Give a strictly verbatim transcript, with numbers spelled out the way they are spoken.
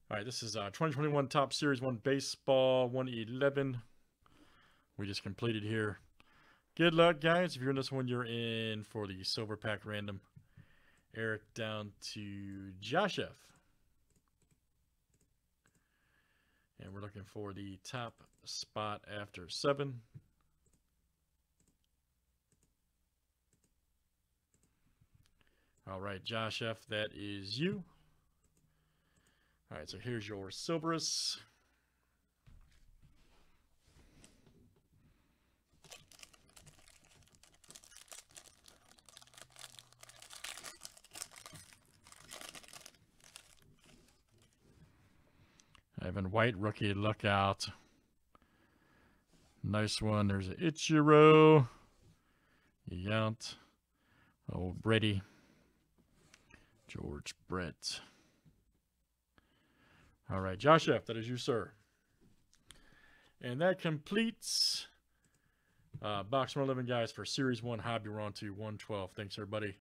All right, this is uh, twenty twenty-one Top Series one Baseball one eleven. We just completed here. Good luck, guys. If you're in this one, you're in for the Silver Pack Random. Eric down to Josh F. And we're looking for the top spot after seven. All right, Josh F., that is you. All right, so here's your Silverus. Evan White, rookie, look out. Nice one. There's an Ichiro. Yount. Oh, Brady. George Brett. All right, Josh F., that is you, sir. And that completes uh, box one eleven, guys, for Series one Hobby. We're on to one twelve. Thanks, everybody.